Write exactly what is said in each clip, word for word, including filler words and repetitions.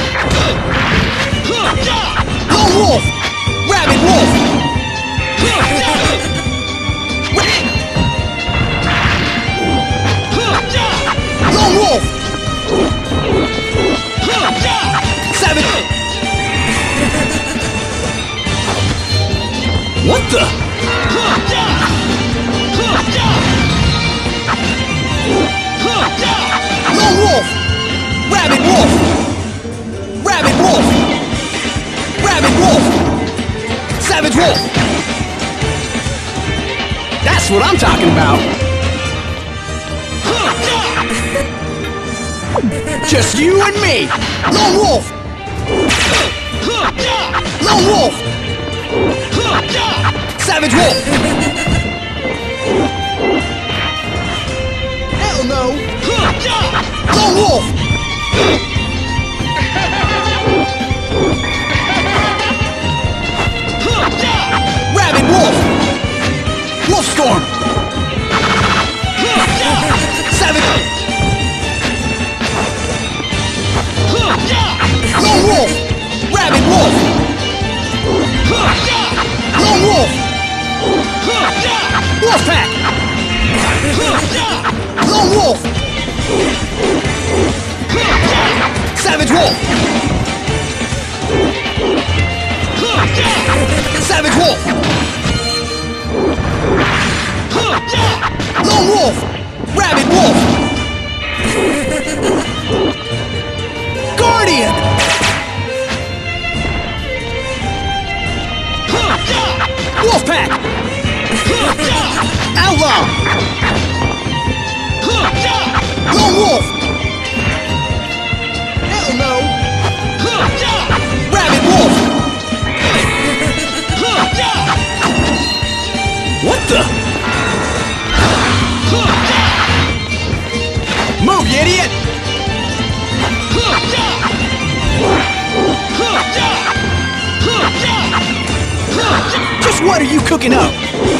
Lone Wolf! Rabid Wolf! Lone Wolf! Savage! What the? Lone Wolf! Rabid Wolf! Rabid Wolf! Rabid Wolf! Savage Wolf! That's what I'm talking about! Just you and me! Lone Wolf! Lone Wolf! Savage Wolf! Hell no! Lone Wolf! Rabid Wolf! Wolfstorm! Savage! Lone Wolf! Rabid Wolf! Lone Wolf! Wolfpack! Lone Wolf! Savage Wolf! Savage Wolf! Lone Wolf! Rabid Wolf! Guardian! Wolfpack! Outlaw! Lone Wolf! Hell no! Rabid Wolf! What the? Move, you idiot! Just what are you cooking up?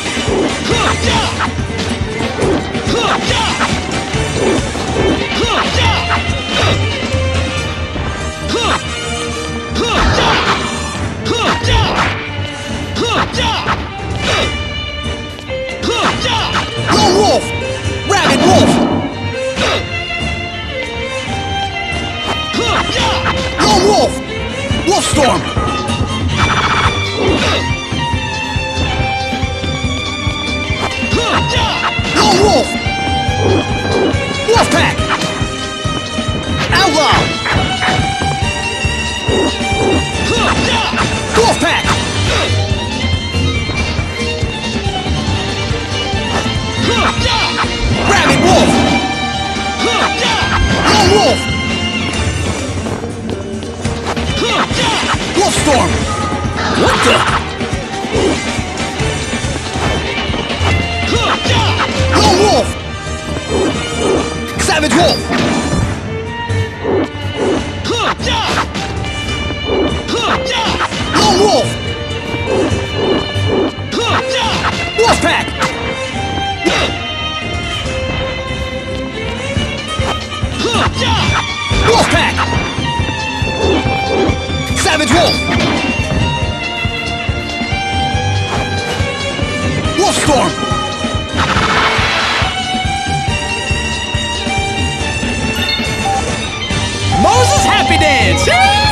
Lone Wolf! Rabid Wolf! Lone Wolf! Wolfstorm! Lone Wolf! Wolfpack! Outlaw! Wolfpack! Rabid Wolf! Lone Wolf! Wolfstorm! What the? Lone Wolf! Savage Wolf! Lone Wolf! Wolfpack! Wolfpack! Savage Wolf! Wolfstorm! Moses Happy Dance!